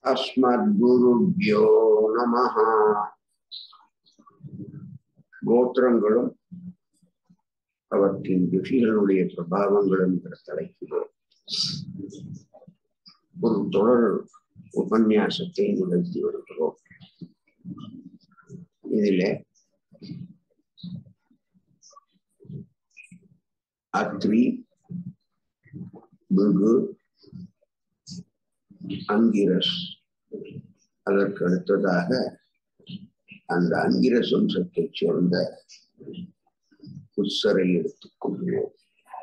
அஸ்மத்குருப்யோ நமஹ. கோத்திரங்களும் அவற்றின் ரிஷிகளுடைய பிரபாவங்களும் என்ற தலைப்பில் ஒரு தொடர் உபன்யாசத்தை நிகழ்த்தி வருகிறோம். இதிலே அத்ரி, பிருகு, அங்கிரஸ், அதற்கு அடுத்ததாக அந்த அங்கிரஸ் வம்சத்தைச் சேர்ந்த குத்சரை எடுத்துக்கொள்கிறோம்.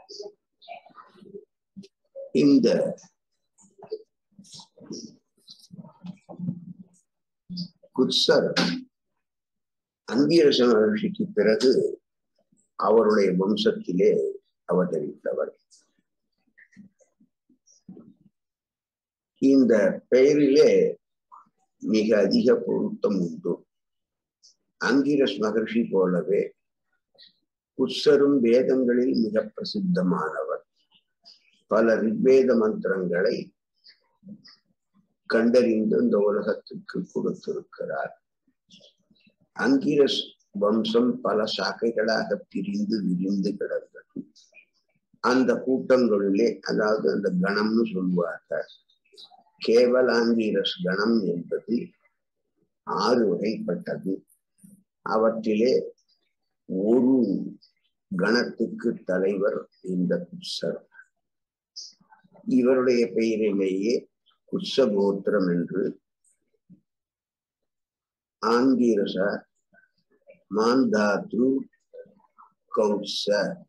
இந்த குத்சர் அங்கிரச மகர்ஷிக்கு பிறகு அவருடைய வம்சத்திலே அவதரித்தவர். இந்த பெயரிலே மிக அதிக பொருத்தம் உண்டு. அங்கிரஸ் மகர்ஷி போலவே குத்சரும் வேதங்களில் மிக பிரசித்தமானவர். பல ரிக்வேத மந்திரங்களை கண்டறிந்து இந்த உலகத்துக்கு கொடுத்திருக்கிறார். அங்கிரஸ் வம்சம் பல சாக்கைகளாக பிரிந்து விரிந்து கிடந்தது. அந்த கூட்டங்களிலே, அதாவது அந்த கணம்னு சொல்வார்கள், கேவலாங்கிரஸ் கணம் என்பது 6 வகைப்பட்டது. அவற்றிலே ஒரு கணத்துக்கு தலைவர் இந்த குத்சர். இவருடைய பெயரிலேயே குத்ச கோத்திரம் என்று ஆங்கிரச, மாந்தாத்ரு, கௌத்ச,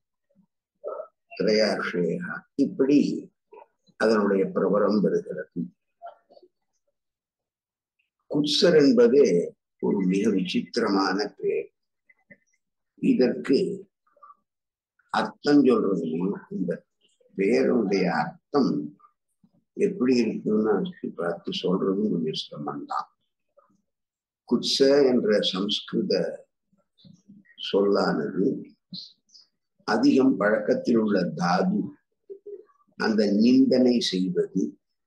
திரையாஷேகா, இப்படி அதனுடைய பிரபலம் வருகிறது. குத்சர் என்பது ஒரு மிக விசித்திரமான பெயர். இதற்கு அர்த்தம் சொல்றதுலையும் இந்த பெயருடைய அர்த்தம் எப்படி இருக்குன்னு பார்த்து சொல்றதும் கொஞ்சம் சிரமம்தான். குத்ச என்ற சம்ஸ்கிருத சொல்லானது அதிகம் பழக்கத்தில் உள்ள தாது, அந்த நிந்தனை செய்வது,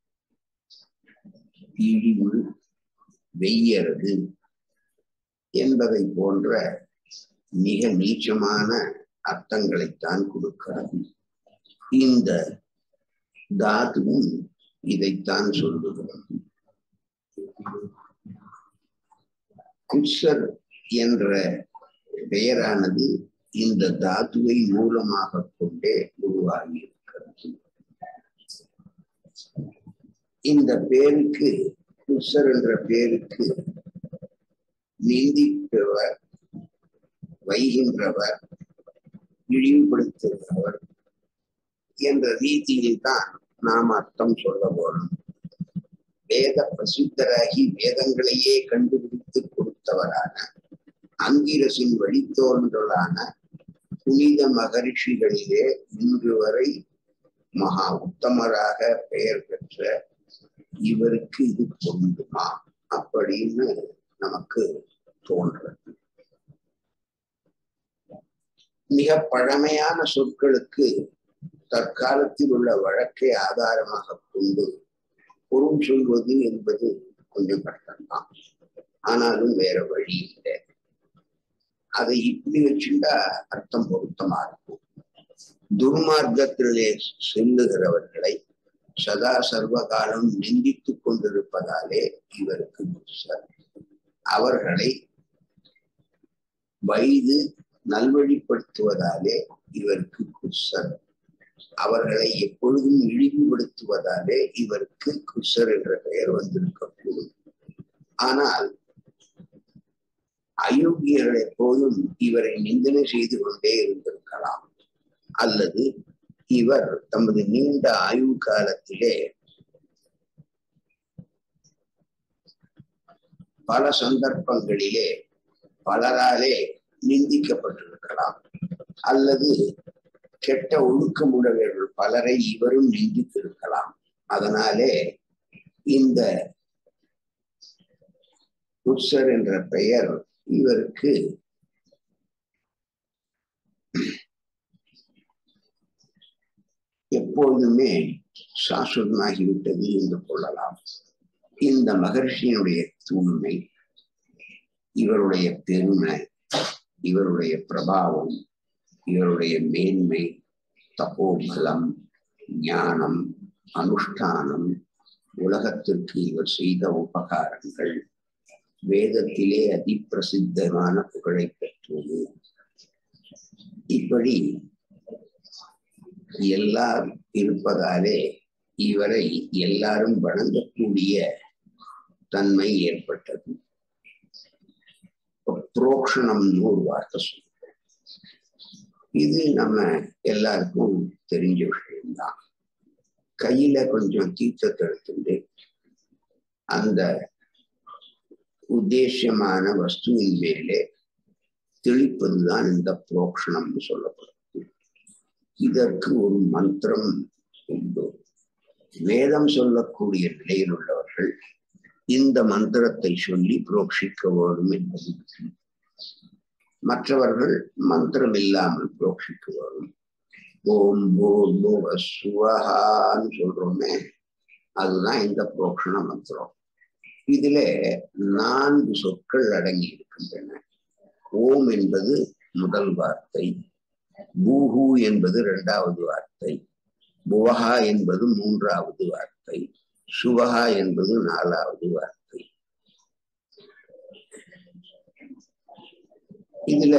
இழிவு, வெய்யறது என்பதை போன்ற மிக நீச்சமான அர்த்தங்களைத்தான் கொடுக்கிறது. இந்த தாதுவும் இதைத்தான் சொல்லுகிறது. குத்சர் என்ற பெயரானது இந்த தாதுவை மூலமாக கொண்டே உருவாகி இருக்கிறது. இந்த பேருக்கு, குத்சர் என்ற பேருக்கு நிந்திப்பவர், வைகின்றவர், இழிவுபடுத்துகிறவர் என்ற ரீதியில் தான் நாம் அர்த்தம் சொல்ல போனோம். வேத பிரசித்தராகி வேதங்களையே கண்டுபிடித்து கொடுத்தவரான அங்கிரசின் வழித்தோன்றலான புனித மகரிஷிகளிலே இன்று வரை மகா உத்தமராக பெயர் பெற்ற இவருக்கு இது பொருந்துமா அப்படின்னு நமக்கு தோன்றது. மிக பழமையான சொற்களுக்கு தற்காலத்தில் உள்ள வழக்கை ஆதாரமாக கொண்டு பொருள் சொல்வது என்பது கொஞ்சம் கஷ்டம்தான். ஆனாலும் வேற வழி இல்லை. அதை இப்படி வச்சுட்டா அர்த்தம் பொருத்தமா இருக்கும். துர்மார்க்கத்திலே செல்லுகிறவர்களை சதா சர்வகாலம் நிந்தித்துக் கொண்டிருப்பதாலே இவருக்கு குத்சர். அவர்களை வைது நல்வழிப்படுத்துவதாலே இவருக்கு குத்சர். அவர்களை எப்பொழுதும் இழிவுபடுத்துவதாலே இவருக்கு குத்சர் என்ற பெயர் வந்திருக்கக்கூடும். ஆனால் அயோக்கியர்கள் எப்போதும் இவரை நிந்தனை செய்து கொண்டே இருந்திருக்கலாம். அல்லது இவர் தமது நீண்ட ஆயுள் காலத்திலே பல சந்தர்ப்பங்களிலே பலராலே நிந்திக்கப்பட்டிருக்கலாம். அல்லது கெட்ட ஒழுக்கமுடையவர்கள் பலரை இவரும் நிந்தித்திருக்கலாம். அதனாலே இந்த குத்சர் என்ற பெயர் இவருக்கு எப்பொழுதுமே சாஸ்வதமாகிவிட்டது என்று கொள்ளலாம். இந்த மகர்ஷியினுடைய தூய்மை, இவருடைய பெருமை, இவருடைய பிரபாவம், இவருடைய மேன்மை, தபோபலம், ஞானம், அனுஷ்டானம், உலகத்திற்கு இவர் செய்த உபகாரங்கள் வேதத்திலே அதிப்பிரசித்தமான புகழை பெற்றது. இப்படி எல்லாம் இருப்பதாலே இவரை எல்லாரும் வணங்கக்கூடிய தன்மை ஏற்பட்டது. புரோக்ஷணம்னு ஒரு வார்த்தை சொல்றோம். இது நம்ம எல்லாருக்கும் தெரிஞ்ச விஷயம்தான். கையில கொஞ்சம் தீர்த்தத்தை எடுத்துட்டு அந்த உத்தேசியமான வஸ்துவின் மேலே தெளிப்பதுதான் இந்த புரோக்ஷணம்னு சொல்லப்படுது. இதற்கு ஒரு மந்திரம் உண்டு. வேதம் சொல்லக்கூடிய நிலையில் உள்ளவர்கள் இந்த மந்திரத்தை சொல்லி புரோக்ஷிக்க வேண்டும் என்பது. மற்றவர்கள் மந்திரம் இல்லாமல் புரோக்ஷிக்க வேண்டும். ஓம் பூர்புவ சுவஹான்னு சொல்றோமே, அதுதான் இந்த புரோக்ஷண மந்திரம். இதுல 4 சொற்கள் அடங்கி இருக்கின்றன. ஓம் என்பது முதல் வார்த்தை, பூஹு என்பது 2வது வார்த்தை, புவஹா என்பது 3வது வார்த்தை, சுவஹா என்பது 4வது வார்த்தை. இதுல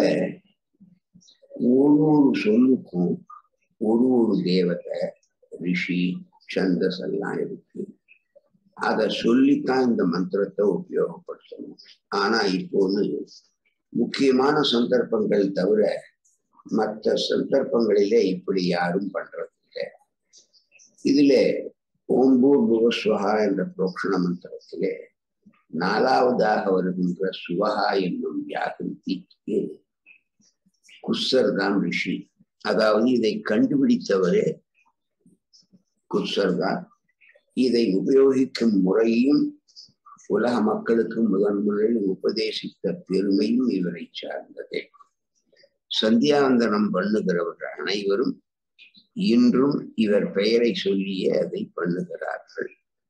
ஒரு சொல்லுக்கும் ஒரு தேவதை, ரிஷி, சந்தஸ் எல்லாம் இருக்கு. அதை சொல்லித்தான் இந்த மந்திரத்தை உபயோகப்படுத்தணும். ஆனா இப்போது முக்கியமான சந்தர்ப்பங்கள் தவிர மற்ற சந்தர்ப்பங்களிலே இப்படி யாரும் பண்றதில்லை. இதுல ஓம் பூர்புவஸ்வஹா என்ற புரோக்ஷண மந்திரத்திலே 4வதாக வருகின்ற சுவஹா என்னும் வியாகிருதிக்கு குஸ்ஸர் தான் ரிஷி. அதாவது இதை கண்டுபிடித்தவரே குஸ்ஸர் தான். இதை உபயோகிக்கும் முறையும் உலக மக்களுக்கு முதன்முறையில் உபதேசித்த பெருமையும் இவரை சார்ந்ததே. சந்தியாவந்தனம் பண்ணுகிறவர்கள் அனைவரும் இன்றும் இவர் பெயரை சொல்லியே அதை பண்ணுகிறார்கள்.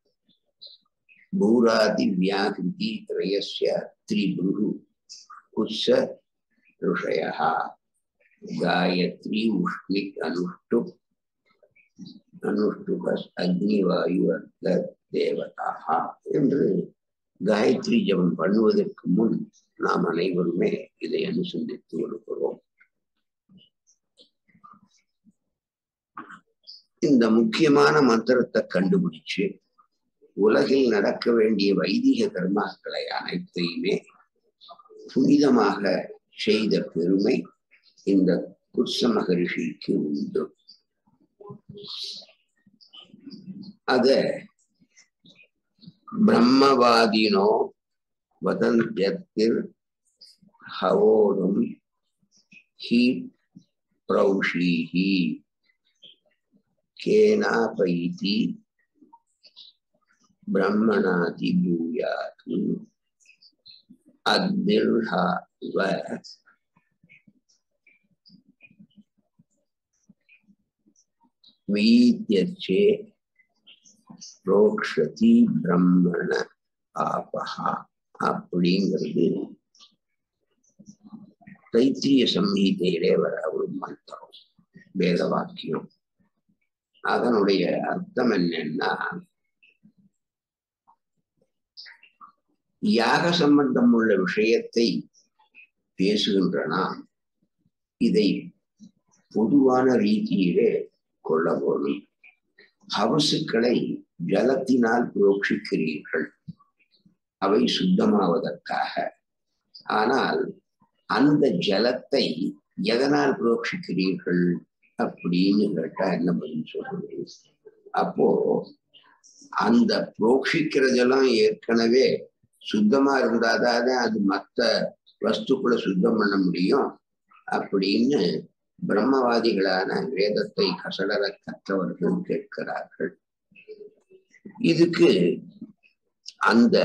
பூராதி வியாகிருதி திரயஸ்ய திரிபுரு குஸ்ஸ ருஷயா காயத்ரி உஷ்ணிக் அனுஷ்டுப் அனுஷ்டுபஸ் அக்னிவாயு அர்த்த தேவதா என்று காயத்ரி ஜபம் பண்ணுவதற்கு முன் நாம் அனைவருமே இதை அனுசந்தித்து வருகிறோம். இந்த முக்கியமான மந்திரத்தை கண்டுபிடிச்சு உலகில் நடக்க வேண்டிய வைதிக கர்மாக்களை அனைத்தையுமே புனிதமாக செய்த பெருமை இந்த குஸ்ஸ மகரிஷிக்கு உண்டு. அத பிரம்மவாதினோ வதந்தியத்திர் ஹவோரும் ஹி பிரௌஷீஹி கேனாபைதி பிரம்மணாதி பூயாதி அத்பிர்ஹவ வீத்யச்சே ரோக்ஷதி பிரம்மண ஆபஹா அப்படிங்கிறது தைத்திரிய சம்ஹிதையிலே வர ஒரு மந்திரம், வேத வாக்கியம். அதனுடைய அர்த்தம் என்னன்னா, யாக சம்பந்தம் உள்ள விஷயத்தை பேசுகின்ற நாம் இதை பொதுவான ரீதியிலே கொள்ள வேண்டும். ஹவசுக்களை ஜலத்தினால் புரோக்ஷிக்கிறீர்கள், அவை சுத்தமாவதற்காக. ஆனால் அந்த ஜலத்தை எதனால் புரோக்ஷிக்கிறீர்கள் அப்படின்னு கேட்டா என்ன பதில் சொல்றது? அப்போ அந்த புரோக்ஷிக்கிற ஜலம் ஏற்கனவே சுத்தமா இருந்தாதான் அது மற்ற வஸ்துக்களை சுத்தம் பண்ண முடியும் அப்படின்னு பிரம்மவாதிகளான வேதத்தை கசடர கற்றவர்கள் கேட்கிறார்கள். இதுக்கு அந்த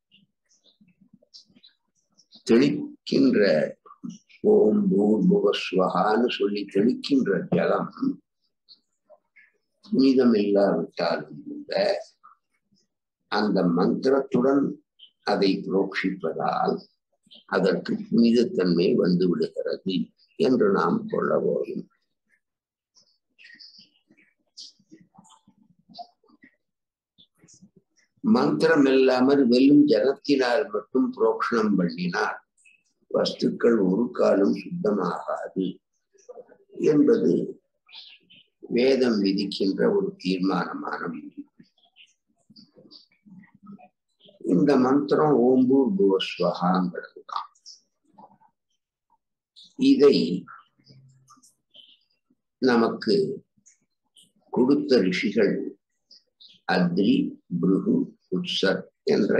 தெளிக்கின்ற ஓம் பூர்புவஸ்வஹான்னு சொல்லி தெளிக்கின்ற ஜலம் புனிதம் இல்லாவிட்டாலும் கூட அந்த மந்திரத்துடன் அதை புரோக்ஷிப்பதால் அதற்கு புனிதத்தன்மை வந்து விடுகிறது என்று நாம் கொள்ள வேண்டும். மந்திரம் இல்லாமல் வெறும் ஜலத்தினால் மட்டும் புரோக்ஷணம் பண்ணினால் வஸ்துக்கள் ஒரு காலம் சுத்தமாகாது என்பது வேதம் விதிக்கின்ற ஒரு தீர்மானமான விதி. இந்த மந்திரம் ஓம்பூர் புவஸ்வகாங்கிறது தான். இதை நமக்கு கொடுத்த ரிஷிகள் அத்ரி, பிருகு, உத்சர் என்ற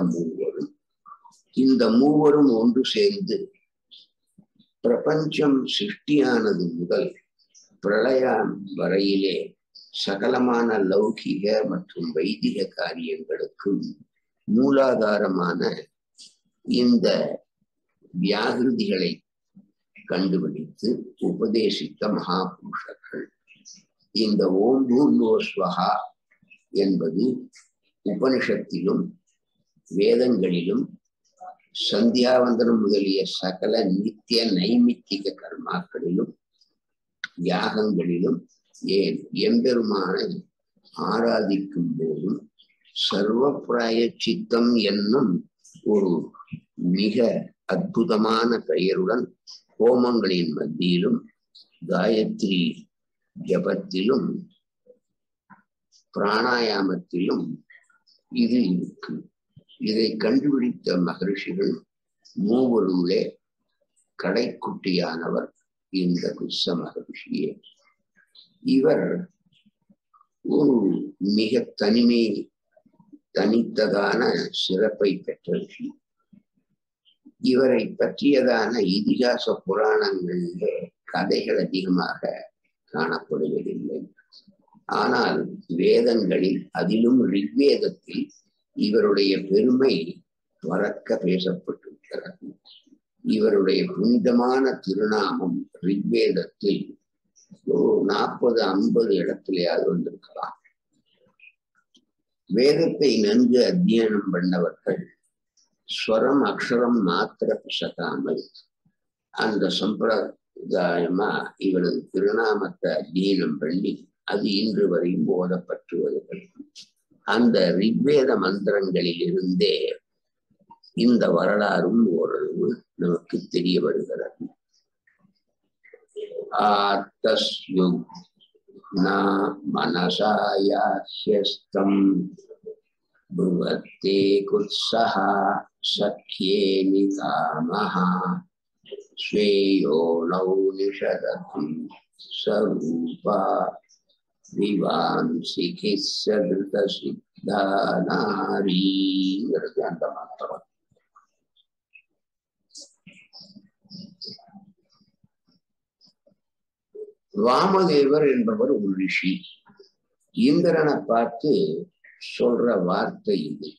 இந்த மூவரும் ஒன்று சேர்ந்து பிரபஞ்சம் சிருஷ்டியானது முதல் பிரளயம் வரையிலே சகலமான லௌகிக மற்றும் வைதிக காரியங்களுக்கும் மூலாதாரமான இந்த வியாகிருதிகளை கண்டுபிடித்து உபதேசித்த மகாபுருஷர்கள். இந்த ஓம் பூர்வோஸ்வஹா என்பது உபனிஷத்திலும் வேதங்களிலும் சந்தியாவந்தனம் முதலிய சகல நித்திய நைமித்திக கர்மாக்களிலும் யாகங்களிலும் ஏன் எம்பெருமானை ஆராதிக்கும் போதும் சர்வ பிராயச்சித்தம் என்னும் ஒரு மிக அற்புதமான பெயருடன் ஹோமங்களின் மத்தியிலும் காயத்ரி ஜபத்திலும் பிராணாயாமத்திலும் இது இருக்கு. இதை கண்டுபிடித்த மகரிஷிகள் மூவருளே கடைக்குட்டியானவர் இந்த குஸ்ஸ மகரிஷியே. இவர் ஒரு மிக தனித்ததான சிறப்பை பெற்ற ரிஷி. இவரை பற்றியதான இதிகாச புராணங்களிலே கதைகள் அதிகமாக காணப்படுவதில்லை. ஆனால் வேதங்களில், அதிலும் ரிக்வேதத்தில் இவருடைய பெருமை பறக்க பேசப்பட்டிருக்கிறது. இவருடைய புனிதமான திருநாமம் ரிக்வேதத்தில் 40-50 இடத்திலேயாவது வந்திருக்கலாம். வேதத்தை நன்கு அத்தியனம் பண்ணவர்கள் ஸ்வரம் அக்ஷரம் மாத்திர பிசகாமல் அந்த சம்பிரதாயமா இவரது திருநாமத்தை அத்தியனம் பண்ணி அது இன்று வரையும் போதப்பட்டு வருகிறது. அந்த ரிக்வேத மந்திரங்களில் இருந்தே இந்த வரலாறும் ஓரளவு நமக்கு தெரிய வருகிறது. ஆர்த்தஸ்யுக் ந மனசாயாஹ்யஸ்தம் புவத்தே குத்ஸஹ சக்யே நிகாமஹ ஸ்வேயோ நௌ நிஷதம் சரூபா விவாம்சிகி சதுத சித்தானாரீங்கிறது அந்த மந்திரம். வாமதேவர் என்பவர் ஒரு ரிஷி. இந்திரனை பார்த்து சொல்ற வார்த்தை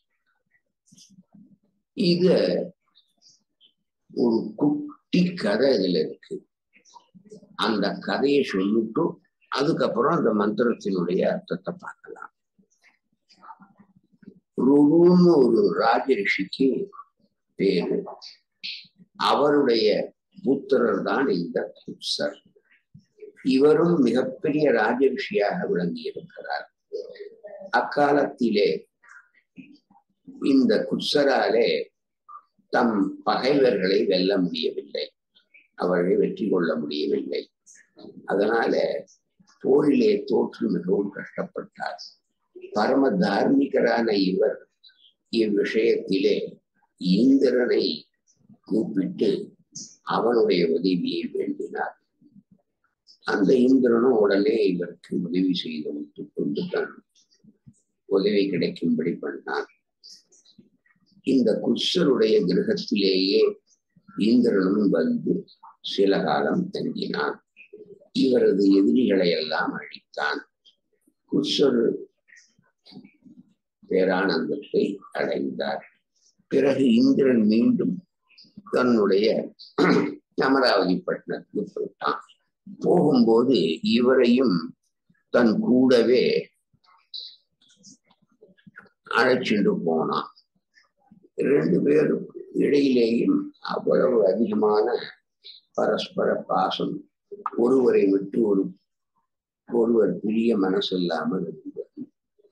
இது ஒரு குட்டி கதை இதுல இருக்கு. அந்த கதையை சொல்லிட்டு அதுக்கப்புறம் அந்த மந்திரத்தினுடைய அர்த்தத்தை பார்க்கலாம். ருகுன்னு ஒரு ராஜ ரிஷிக்கு பேரு. அவருடைய புத்திரர் தான் இந்த குத்ஸர். இவரும் மிகப்பெரிய ராஜரிஷியாக விளங்கி இருக்கிறார். அக்காலத்திலே இந்த குத்ஸராலே தம் பகைவர்களை வெல்ல முடியவில்லை, அவர்களை வெற்றி கொள்ள முடியவில்லை. அதனால போரிலே தோற்று மிகவும் கஷ்டப்பட்டார். பரம தார்மிகரான இவர் இவ்விஷயத்திலே இந்திரனை கூப்பிட்டு அவனுடைய உதவியை வேண்டினார். அந்த இந்திரனும் உடனே இவருக்கு உதவி செய்து விட்டு கொண்டு தன் உதவி கிடைக்கும்படி பண்ணான். இந்த குத்ஸருடைய கிரகத்திலேயே இந்திரனும் வந்து சில காலம் தங்கினான். இவரது எதிரிகளை எல்லாம் அழித்தான். குத்ஸர் பேரானந்தத்தை அடைந்தார். பிறகு இந்திரன் மீண்டும் தன்னுடைய அமராவதி பட்டணத்துக்கு போயிட்டான். போகும்போது இவரையும் தன் கூடவே அழைச்சிட்டு போனான். ரெண்டு பேரும் இடையிலேயும் அவ்வளவு அதிகமான பரஸ்பர பாசம், ஒருவரை விட்டு ஒருவர் பிரிய மனசு இல்லாமல் இருந்தது.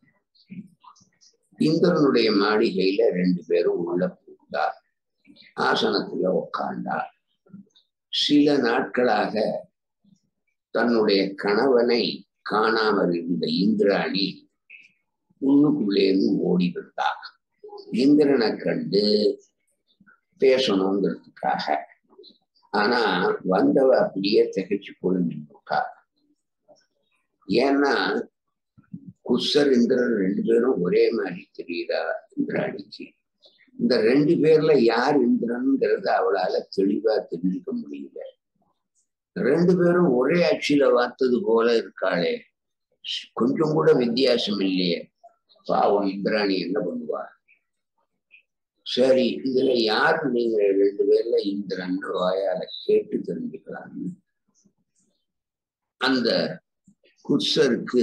இந்திரனுடைய மாளிகையில ரெண்டு பேரும் உள்ள பூந்தார். ஆசனத்துல உட்கார்ந்தார். சில நாட்களாக தன்னுடைய கணவனை காணாமல் இருந்த இந்திராணி உள்ளுக்குள்ளேருந்து ஓடி வந்தார். இந்திரனை கண்டு பேசணுங்கிறதுக்காக. ஆனா வந்தவ அப்படியே திகைச்சு போய் நின்றுட்டா. ஏன்னா குஷர் இந்திரன் ரெண்டு பேரும் ஒரே மாதிரி தெரியுதா இந்திராணிக்கு. இந்த ரெண்டு பேர்ல யார் இந்திரன்ங்கிறத அவளால தெளிவா தெரிஞ்சுக்க முடியல. ரெண்டு பேரும் ஒரே அச்சில வார்த்தது போல இருக்காளே, கொஞ்சம் கூட வித்தியாசம் இல்லையே. பாவம் இந்திராணி என்ன பண்ணுவா? சரி, இதுல யாரு நீங்க ரெண்டு பேர்ல இந்திரன் வாயால கேட்டு தெரிஞ்சுக்கலாம். அந்த குர்சருக்கு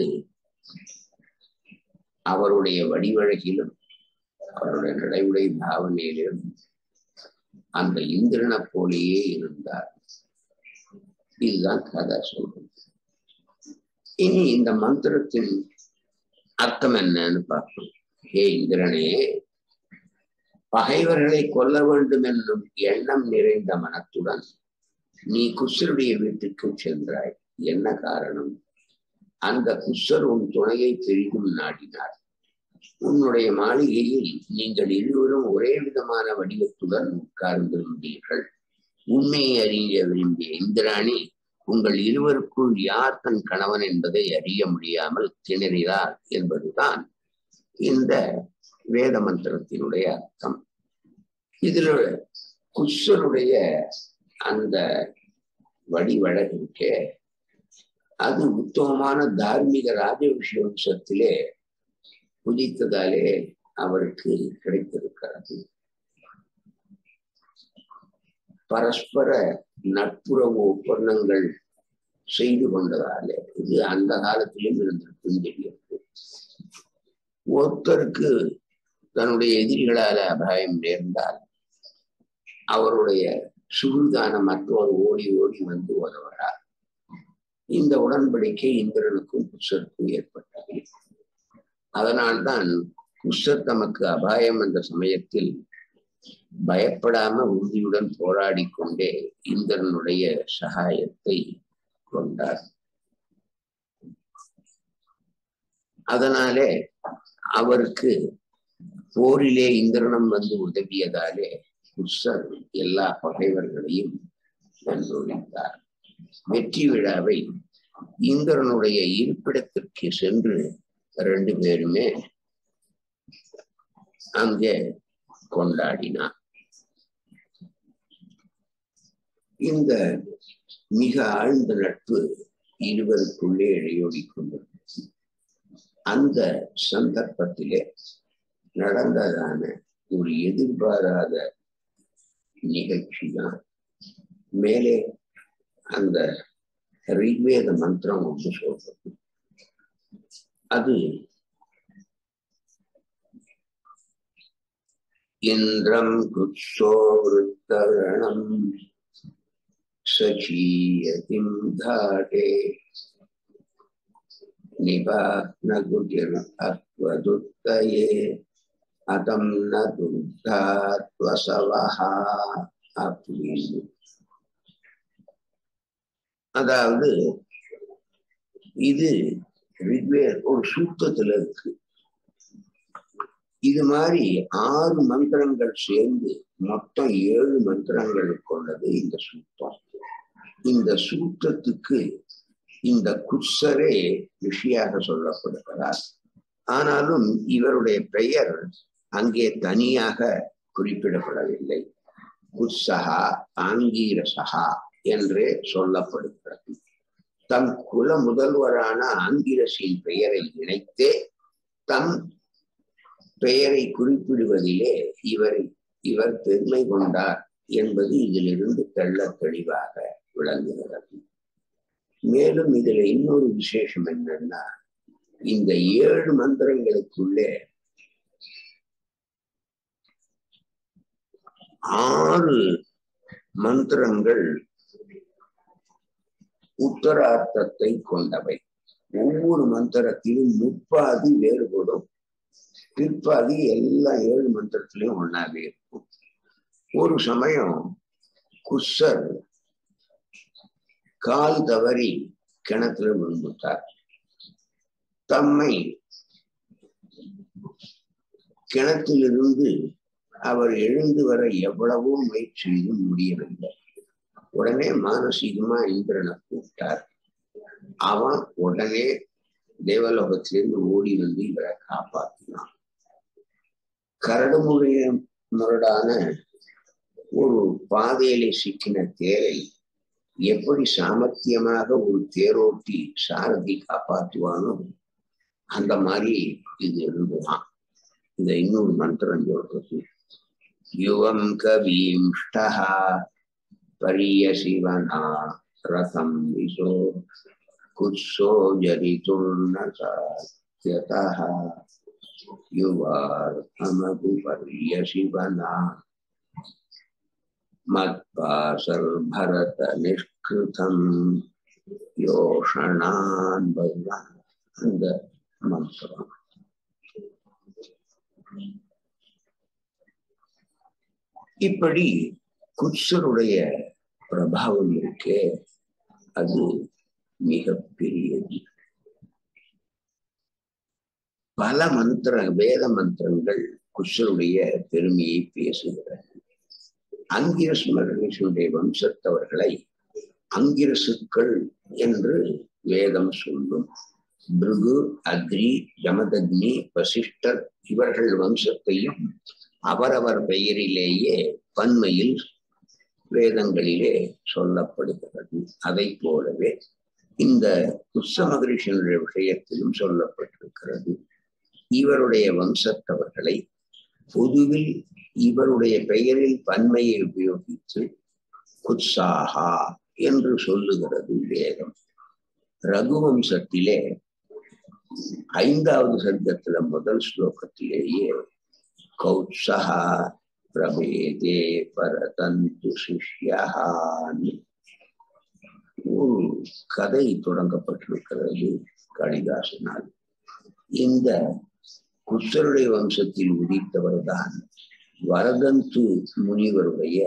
அவருடைய வடிவழகிலும் அவருடைய நடைமுறை பாவனையிலும் அந்த இந்திரனை போலேயே இருந்தார். இதுதான் கதை சொல்றது. இனி இந்த மந்திரத்தின் அர்த்தம் என்னன்னு பார்ப்போம். ஹே இந்திரனே, பகைவர்களை கொல்ல வேண்டும் என்னும் எண்ணம் நிறைந்த மனத்துடன் நீ குஷருடைய வீட்டுக்கு சென்றாய். என்ன காரணம்? அந்த குஷர் உன் துணையை பெரிதும் நாடினார். உன்னுடைய மாளிகையில் நீங்கள் இருவரும் ஒரே விதமான வடிவத்துடன் உட்கார்ந்திருந்தீர்கள். உண்மையை அறிய விரும்பிய இந்திராணி உங்கள் இருவருக்குள் யார் தன் கணவன் என்பதை அறிய முடியாமல் திணறினார் என்பதுதான் இந்த வேத மந்திரத்தினுடைய அர்த்தம். இதுல குஷருடைய அந்த வடிவழகிற்கே அது உத்தமமான தார்மீக ராஜவிஷ வம்சத்திலே உதித்ததாலே அவருக்கு கிடைத்திருக்கிறது. பரஸ்பர நட்புறவு ஒப்பந்தங்கள் செய்து கொண்டதாலே இது அந்த காலத்திலும் இருந்திருக்கும் தெரியாது. ஒருத்தருக்கு தன்னுடைய எதிரிகளால அபாயம் நேர்ந்தால் அவருடைய சுகுதான மற்றொரு ஓடி ஓடி வந்து உதவுறார். இந்த உடன்படிக்கை இந்திரனுக்கும் குஷருக்கும் ஏற்பட்டது. அதனால்தான் குஷர் தமக்கு அபாயம் என்ற சமயத்தில் பயப்படாம உறுதியுடன் போராடி கொண்டே இந்திரனுடைய சகாயத்தை கொண்டார். அதனாலே அவருக்கு போரிலே இந்திரனம் வந்து உதவியதாலே குஷர் எல்லா பகைவர்களையும் வென்றொழித்தார். வெற்றி விழாவை இந்திரனுடைய இருப்பிடத்திற்கு சென்று ரெண்டு பேருமே அங்கே கொண்டாடினார். இந்த மிக ஆழ்ந்த நட்பு இருவருக்குள்ளே இடையோடி கொண்டிருந்தது. அந்த சந்தர்ப்பத்திலே நடந்ததான ஒரு எதிர்பாராத நிகழ்ச்சி தான் மேலே அந்த ரிக்வேத மந்திரம் ஒன்று சொல்றது. அது இந்திரம் குத்ஸோ விருத்தரணம் சச்சீயதிம் தாடே நிபாத்ன குதிர் அத்வதுத்தயே அதம் ந துர்தாத்வசவஹா அப்படின்னு. அதாவது இது ரிக்வேத ஒரு சூக்தத்துல இருக்கு. இது மாதிரி 6 மந்திரங்கள் சேர்ந்து மொத்தம் 7 மந்திரங்கள் கொண்டது இந்த சூக்தம். இந்த சூக்தத்துக்கு இந்த குர்சரே ரிஷியாக சொல்லப்படுகிறார். ஆனாலும் இவருடைய பெயர் அங்கே தனியாக குறிப்பிடப்படவில்லை. குர்சகா ஆங்கீரசகா என்றே சொல்லப்படுகிறது. தம் குல முதல்வரான ஆங்கிரசின் பெயரை இணைத்தே தம் பெயரை குறிப்பிடுவதிலே இவர் பெருமை கொண்டார் என்பது இதிலிருந்து தெள்ள தெளிவாக விளங்குகிறது. மேலும் இதுல இன்னொரு விசேஷம் என்னன்னா, இந்த 7 மந்திரங்களுக்குள்ளே 6 மந்திரங்கள் உத்தரார்த்தத்தை கொண்டவை. ஒவ்வொரு மந்திரத்திலும் முப்பாதி வேறுபடும், பிற்பாதி எல்லாம் 7 மந்திரத்திலையும் ஒன்னாவே இருக்கும். ஒரு சமயம் குஸ்ஸர் கால் தவறி கிணத்துல விழுந்துட்டார். தம்மை கிணத்திலிருந்து அவர் எழுந்து வர எவ்வளவோ முயற்சி செய்தும் முடியவில்லை. உடனே மானசீகமா இந்திரனை கூப்பிட்டார். அவன் உடனே தேவலோகத்திலிருந்து ஓடி வந்து இவரை காப்பாற்றினான். கரடுமுறைய முரடான ஒரு பாதையிலே சிக்கின தேரை எப்படி சாமர்த்தியமாக ஒரு தேரோட்டி சாரதி காப்பாற்றுவானோ அந்த மாதிரி இது இருந்துதான். இந்த இன்னொரு மந்திரம் சொல்றது, யுவம் கவீம்ஷ்டா பரியசிவனா ரதம் விசோ குத்ஸோ ஜரிதுர்நசாத்யதா யுவார் அமகு பரியசிவனா மத்பாசல் பரத நிஷ்கிருதம் யோஷணான் பகவான். அந்த மந்திரம் இப்படி குத்ஸருடைய பிரபாவம் இருக்கே, அது மிகப்பெரியது. பல வேத மந்திரங்கள் குத்ஸருடைய பெருமையை பேசுகிறது. அங்கிரஸ் மகரிஷியுடைய வம்சத்தவர்களை அங்கிரசுக்கள் என்று வேதம் சொல்லும். பிருகு, அக்னி, யமதக்னி, வசிஷ்டர் இவர்கள் வம்சத்தையும் அவரவர் பெயரிலேயே பன்மையில் வேதங்களிலே சொல்லப்படுகிறது. அதை போலவே இந்த குத்ஸ மகரிஷியினுடைய விஷயத்திலும் சொல்லப்பட்டிருக்கிறது. இவருடைய வம்சத்தவர்களை பொதுவில் இவருடைய பெயரில் பன்மையை உபயோகித்து குத்ஸாகா என்று சொல்லுகிறது வேதம். ரகுவம்சத்திலே 5வது சர்க்கத்துல முதல் ஸ்லோகத்திலேயே கௌத்ஸஹா பிரபேதே பரதந்து சிஷ்யஹான்னு ஒரு கதை தொடங்கப்பட்டிருக்கிறது காளிதாசனால். இந்த குத்ஸருடைய வம்சத்தில் உதித்தவர்தான் வரதந்து முனிவருடைய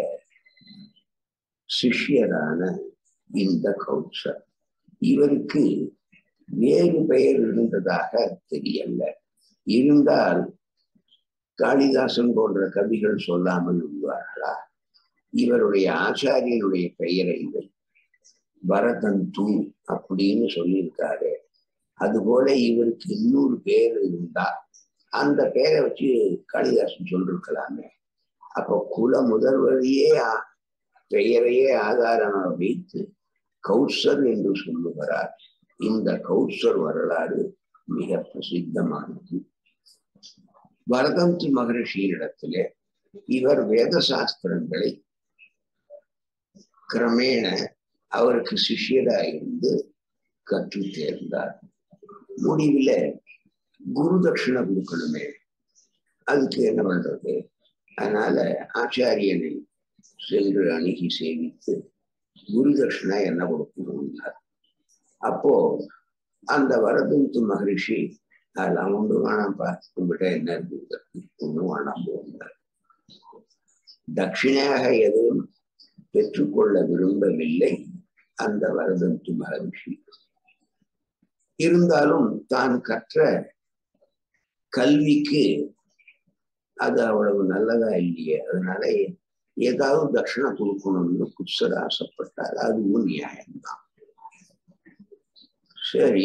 சிஷ்யரான இந்த கௌத்ஸர். இவருக்கு வேறு பெயர் இருந்ததாக தெரியல. இருந்தால் காளிதாசன் போன்ற கவிகள் சொல்லாமல் விடுவார்களா? இவருடைய ஆச்சாரியனுடைய பெயரை வரதந்து அப்படின்னு சொல்லியிருக்காரு. அதுபோல இவருக்கு இன்னொரு பேர் இருந்தா அந்த பெயரை வச்சு காளிதாசன் சொல்லிருக்கலாமே. அப்போ குல முதல்வரையே பெயரையே ஆதாரமாக வைத்து கௌத்ஸர் என்று சொல்லுகிறார். இந்த கௌத்ஸர் வரலாறு மிக பிரசித்தமானது. வரதந்து மகரிஷியினிடத்திலே இவர் வேத சாஸ்திரங்களை கிரமேண அவருக்கு சிஷ்யராயிருந்து கற்று தேர்ந்தார். முடிவில் குரு தட்சிணை கொடுக்கணுமே, அதுக்கு என்ன பண்றது? அதனால ஆச்சாரியனை சென்று அணுகி சேவித்து குரு தட்சிணை என்ன கொடுக்கணும்னார். அப்போ அந்த வரதந்து மகரிஷி அதெல்லாம் ஒன்று வேணாம்ப்பா, உங்ககிட்ட என்ன இருக்கு, ஒன்றும் வேணாம் போகிறார். தட்சிணையாக எதுவும் பெற்றுக்கொள்ள விரும்பவில்லை அந்த வரதந்து மகரிஷி. இருந்தாலும் தான் கற்ற கல்விக்கு அது அவ்வளவு நல்லதா இல்லையே, அதனால ஏதாவது தட்சிணை கொடுக்கணும்னு குத்ஸர் ஆசைப்பட்டார். அதுவும் நியாயம்தான். சரி,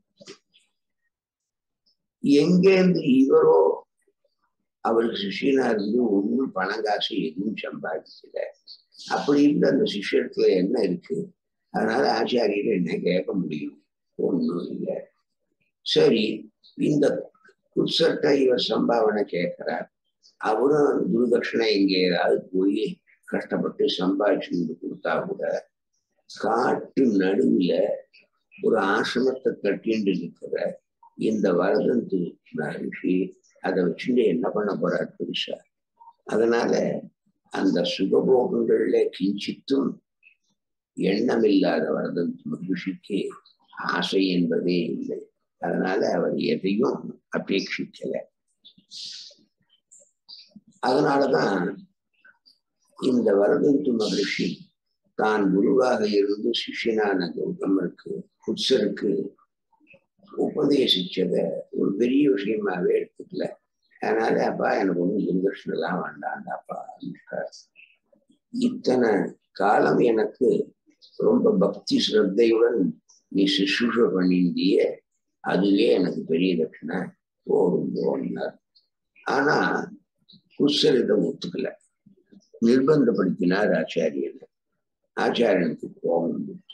எங்கேருந்து இவரோ அவருக்கு சிஷியனா இருந்து ஒன்றும் பணங்காசு எதுவும் சம்பாதிக்கல. அப்படி இருந்த அந்த சிஷ்யத்துல என்ன இருக்கு? அதனால ஆச்சாரியர் என்ன கேட்க முடியும்? ஒன்றும் இல்லை. சரி, இந்த குத்ஸர்ட்ட இவர் சம்பாவனை கேட்கிறார். அவரும் குருதட்சிணை எங்கே ஏதாவது போய் கஷ்டப்பட்டு சம்பாதிச்சு கொடுத்தா கூட காட்டு நடுவுல ஒரு ஆசிரமத்தை கட்டிண்டு இருக்கிற இந்த வரதந்து மகரிஷி அதை வச்சுட்டு என்ன பண்ண போறார் பெருசா? அதனால அந்த சுகபோகங்கள்ல கிஞ்சித்தும் எண்ணமில்லாத வரதன் மகிழ்ச்சிக்கு ஆசை என்பதே இல்லை. அதனால அவர் எதையும் அபேட்சிக்கல. அதனாலதான் இந்த வரதந்து மகிழ்ச்சி தான் குருவாக இருந்து சிஷ்யனான கௌதமருக்கு குத்சருக்கு உபதேசிச்சத ஒரு பெரிய விஷயமாவே எடுத்துக்கல. அதனால அப்பா எனக்கு ஒன்றும் குருதட்சணெல்லாம் வேண்டாண்டாப்பா. இத்தனை காலம் எனக்கு ரொம்ப பக்தி ஸ்ரத்தையுடன் நீ சுஷ்ரூஷ பண்ணிந்திய, அதுவே எனக்கு பெரிய தட்சிணை போனார். ஆனா குத்சரிடம் ஒத்துக்கல, நிர்பந்தப்படுத்தினார் ஆச்சாரியன். ஆச்சாரியனுக்கு கோபம் வந்துச்சு.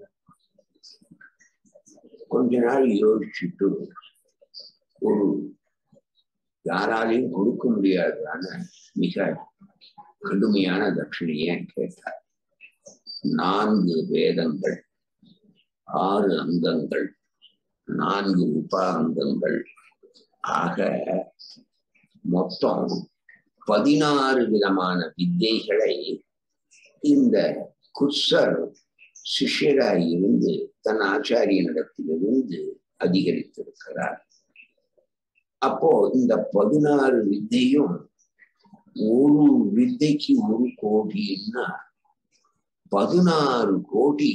கொஞ்ச நாள் யோசிச்சுட்டு ஒரு யாராலையும் கொடுக்க முடியாததான மிக கடுமையான தட்சிணையை கேட்டார். 4 வேதங்கள், 6 அங்கங்கள், 4 உபாங்கங்கள் ஆக மொத்தம் 16 விதமான வித்தைகளை இந்த குத்சர் சிஷ்யராய் இருந்து தன் ஆச்சாரியனிடத்திலிருந்து அதிகரித்திருக்கிறார். அப்போ இந்த 16 வித்தையும் ஒரு வித்தைக்கு 1 கோடின்னா 16 கோடி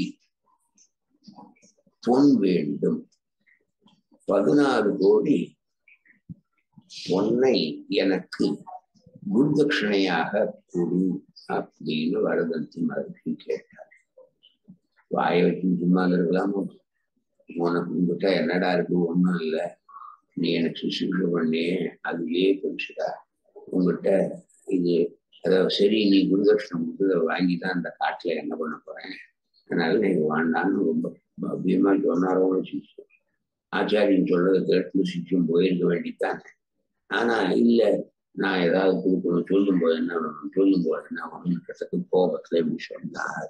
பொன் வேண்டும். 16 கோடி பொன்னை எனக்கு குருதட்சிணையாக கொடு அப்படின்னு வரதந்தி மகர்ஷி கேட்டார். வாய வச்சு சும்மா இருக்கலாமோ? உனக்கு உங்ககிட்ட என்னடா இருக்கு? ஒன்றும் இல்லை, நீ எனக்கு சுஷ்ரூஷ பண்ணி அதுவே பெருசுடா. உங்ககிட்ட இது அதாவது சரி, நீ குருதட்சிணை கொடுத்து வாங்கிதான் அந்த காட்டுல என்ன பண்ண போறேன், அதனால நீங்க வேண்டான்னு ரொம்ப பவ்யமா சொன்னாரோ சிஷ்யம். ஆச்சாரியன் சொல்றதை கேட்டு சிஷ்யம் போயிருக்க வேண்டித்தான். ஆனா இல்ல, நான் ஏதாவது கொடுக்கணும், சொல்லும் போது என்ன வேணும், சொல்லும் போது என்ன வேணும், கோபத்துல இப்படி சொன்னார்.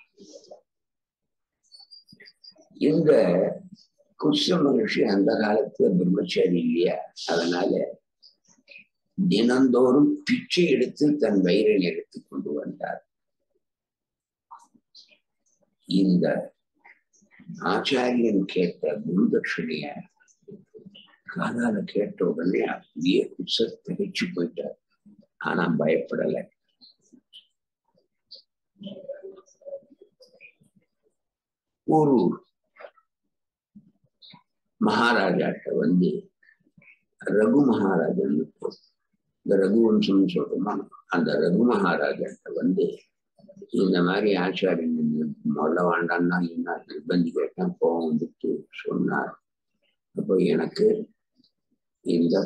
இந்த குத்ச மகிழ்ச்சி அந்த காலத்துல பிரம்மச்சாரி இல்லையா, அதனால தினந்தோறும் பிச்சை எடுத்து தன் வயிறை எடுத்து கொண்டு வந்தார். இந்த ஆச்சாரியன் கேட்ட குருதட்சிணைய காதால கேட்ட உடனே அப்படியே குத்சர் திகைச்சு போயிட்டார். ஆனா பயப்படலை. ஒரு மகாராஜாட்ட வந்து ரகு மகாராஜன், இந்த ரகுவம்சம்னு சொல்றோமா, அந்த ரகு மகாராஜாட்ட வந்து இந்த மாதிரி ஆச்சாரியன் முதல்ல வேண்டான்னா என்ன நிர்பந்தி கேட்டான், கோபம் வந்துட்டு சொன்னார். அப்போ எனக்கு இந்த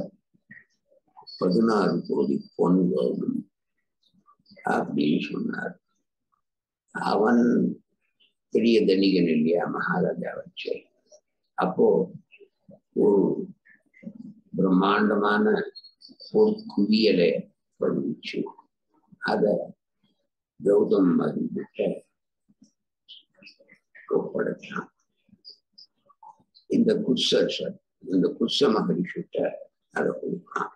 16 கோடி பொன் வேணும் அப்படின்னு சொன்னார். அவன் பெரிய தனிகன் இல்லையா மகாராஜா வச்சு. அப்போ ஒரு பிரம்மாண்டமான ஒரு குவியலை படிச்சு அத கௌதம் மகிழ்ச்சிட்ட ஒப்படைச்சான். இந்த குத்ச மகரிஷிட்ட அதை கொடுத்தான்.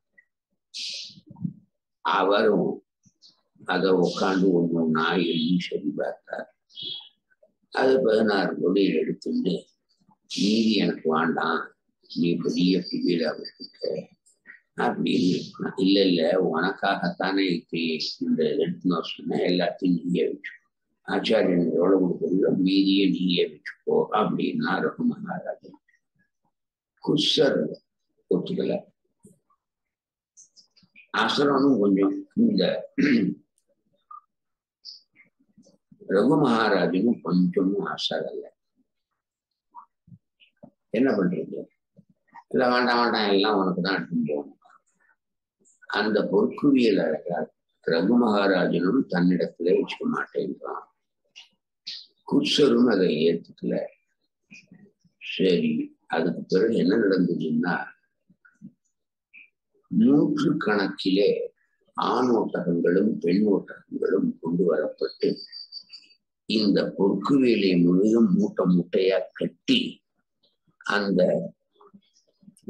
அவரும் அதை உட்காந்து ஒண்ணா எழுதி சரி பார்த்தார். அது 16 கோடி எடுத்துட்டு, மீதி எனக்கு வேண்டாம், நீ பெரிய குவியல அப்படின்னு. இல்ல இல்ல, உனக்காகத்தானே இந்த எடுத்துன்னு சொன்ன, எல்லாத்தையும் நீயே வச்சுக்கோ, ஆச்சாரியன் எவ்வளவு கொடுக்குறீங்களோ மீதியை நீயே வச்சுக்கோ அப்படின்னா ரகு மகாராஜன். குத்சர் ஒத்துக்கல. அசுரனும் கொஞ்சம் இந்த ரகு மகாராஜனும் கொஞ்சமும் அசரல. என்ன பண்றது? இல்ல வேண்டாம் வேண்டாம், எல்லாம் உனக்கு தான் எடுத்துன்னு போகணும். அந்த பொற்குவியல் ரகு மகாராஜனும் தன்னிடத்துல வச்சுக்க மாட்டேன்றான். குத்சரும் அதை ஏத்துக்கல. சரி, அதுக்கு பிறகு என்ன நடந்ததுன்னா, 100 கணக்கிலே ஆண் ஒட்டகங்களும் பெண் ஒட்டகங்களும் கொண்டு வரப்பட்டு இந்த பொற்குவியலை முழுதும் மூட்டை மூட்டையா கட்டி அந்த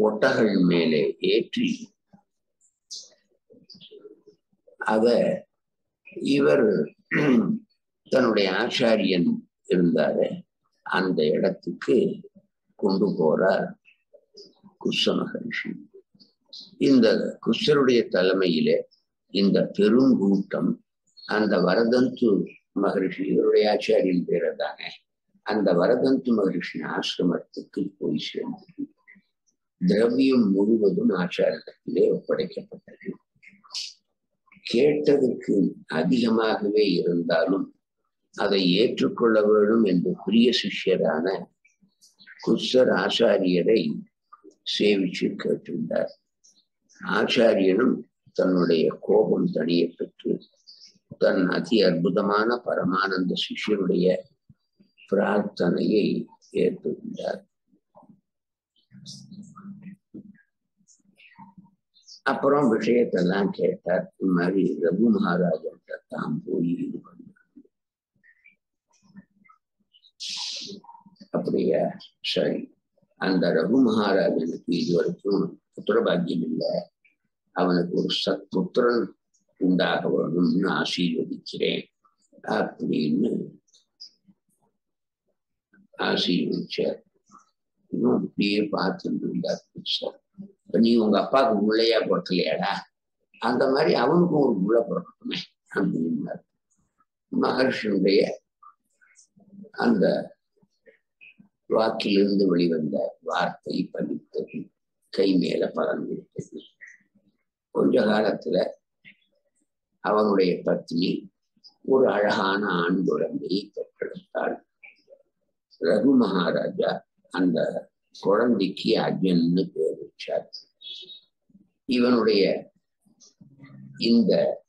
ஒட்டகள் மேலே ஏற்றி அத இவர் தன்னுடைய ஆச்சாரியன் இருந்தாரு அந்த இடத்துக்கு கொண்டு போறார் குஸ்ஸ மகரிஷி. இந்த குஸ்ஸருடைய தலைமையிலே இந்த பெருங்கூட்டம் அந்த வரதந்து மகரிஷி, இவருடைய ஆச்சாரியன் பேரை தானே, அந்த வரதந்து மகரிஷி ஆசிரமத்துக்கு போய் சேர்ந்தது. திரவியம் முழுவதும் ஆச்சாரத்திலே ஒப்படைக்கப்பட்டது. கேட்டதற்கு அதிகமாகவே இருந்தாலும் அதை ஏற்றுக்கொள்ள வேண்டும் என்று பிரிய சிஷ்யரான குஸ்ஸர் ஆச்சாரியரை சேவிச்சு கேட்டிருந்தார். ஆச்சாரியனும் தன்னுடைய கோபம் தணிய பெற்று தன் அதி அற்புதமான பரமானந்த சிஷ்யருடைய பிரார்த்தனையை ஏற்றுக்கொண்டார். அப்புறம் விஷயத்தெல்லாம் கேட்டார். இந்த மாதிரி ரகு மகாராஜன் தான் போய் இது பண்ண. அப்படியா, சரி. அந்த ரகு மகாராஜனுக்கு இதுவரைக்கும் புத்திரபாக்கியம் இல்லை, அவனுக்கு ஒரு சத்புத்திரன் உண்டாக வேணும்னு ஆசீர்வதிக்கிறேன் அப்படின்னு ஆசீர்வதிச்சார். இன்னும் அப்படியே பார்த்துட்டு இருந்தார். சார், நீ உங்க அப்பாவுக்கு பிள்ளையா பிறக்கலையாடா, அந்த மாதிரி அவனுக்கும் ஒரு பிள்ளை பிறக்கட்டுமே அப்படின்னார். மகர்ஷியுடைய அந்த வாக்கிலிருந்து வெளிவந்த வார்த்தை பலித்தது, கை மேல பலன் கொடுத்தது. கொஞ்ச காலத்துல அவனுடைய பத்னி ஒரு அழகான ஆண் குழந்தையை பெற்றெடுத்தாள். ரகு மகாராஜா அந்த குழந்தைக்கு அஜன்னு பேர் வச்சார். இவனுடைய இந்த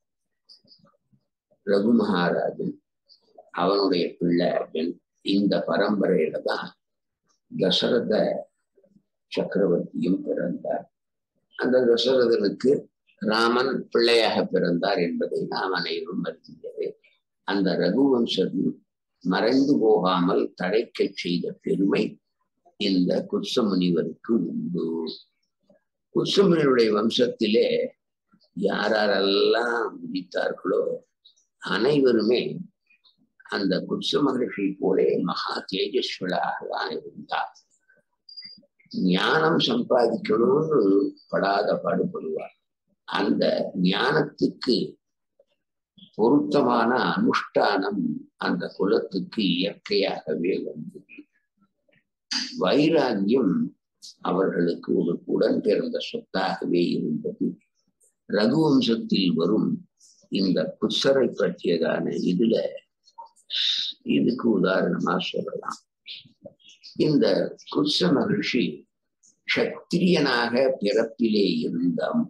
ரகு மகாராஜன் அவனுடைய பிள்ளை அஜன். இந்த பரம்பரையில தான் தசரத சக்கரவர்த்தியும் பிறந்தார். அந்த தசரதனுக்கு ராமன் பிள்ளையாக பிறந்தார் என்பதை நாம் அனைவரும் அறிந்தது. அந்த ரகுவம்சம் மறைந்து போகாமல் தழைக்க செய்த பெருமை இந்த குஸ்ஸ முனிவருக்கு உண்டு. குஸ்ஸ முனிவருடைய வம்சத்திலே யாரெல்லாம் முடித்தார்களோ அனைவருமே அந்த குஸ்ஸ மகரிஷி போலே மகா தேஜஸ்வலாக தான் இருந்தார். ஞானம் சம்பாதிக்கணும்னு படாத பாடுபடுவார். அந்த ஞானத்துக்கு பொருத்தமான அனுஷ்டானம் அந்த குலத்துக்கு இயற்கையாகவே வந்தது. வைராகியம் அவர்களுக்கு ஒரு உடன் பிறந்த சொத்தாகவே இருந்தது. ரகுவம்சத்தில் வரும் இந்த குஸ்ஸரை பற்றியதான இதுக்கு உதாரணமா சொல்லலாம். இந்த குஸ்ஸ மகரிஷி சத்திரியனாக பிறப்பிலே இருந்தாலும்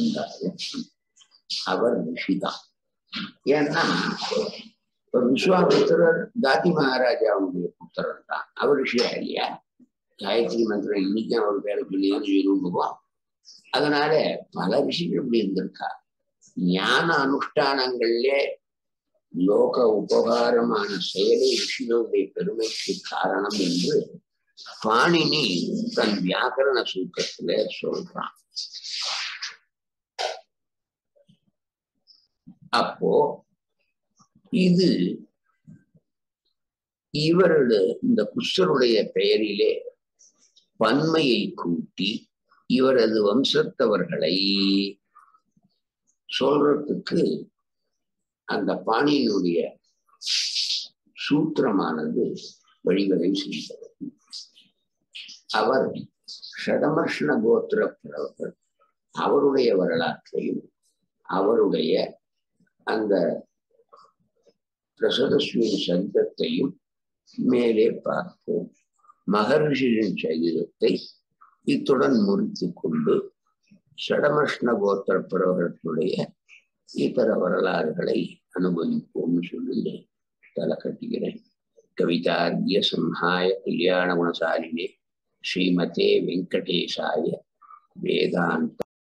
அவர் ரிஷிதான். ஏன்னா விஸ்வாமித்திரர் காதி மகாராஜாவுடைய புத்திரன் தான், அவர் ரிஷியா இல்லையா? காயத்ரி மந்திரம் இன்னைக்கும் அவர் பேரை சொல்லி சொல்லுவோம். அதனால பல ரிஷிகள் இப்படி இருந்திருக்கா. ஞான அனுஷ்டானங்கள்லே லோக உபகாரமான செயலை ரிஷிகளுடைய பெருமைக்கு காரணம் என்று பாணினி தன் வியாக்கரண சூத்திரத்துல சொல்றான். அப்போ இது இவருடைய இந்த குஸ்ஸருடைய பெயரிலே பன்மையை கூட்டி இவரது வம்சத்தவர்களை சொல்றதுக்கு அந்த பாணியினுடைய சூத்திரமானது வழிவகை செய்தது. அவர் ஷடமர்ஷண கோத்திர பிரவர், அவருடைய வரலாற்றையும் அவருடைய அந்த பிரசதஸ்வியின் சரித்திரத்தையும் மேலே பார்ப்போம். மகர்ஷியின் சரித்திரத்தை இத்துடன் முறித்து கொண்டு ஷடமர்ஷண கோத்திர பிரவர்களுடைய இதர வரலாறுகளை அனுபவிப்போம் சொல்லி தலை கட்டுகிறேன். கவிதார்க்கிய சிம்ஹாய கல்யாண குணசாலினே ஸ்ரீமதே வெங்கடேசாய வேதாந்த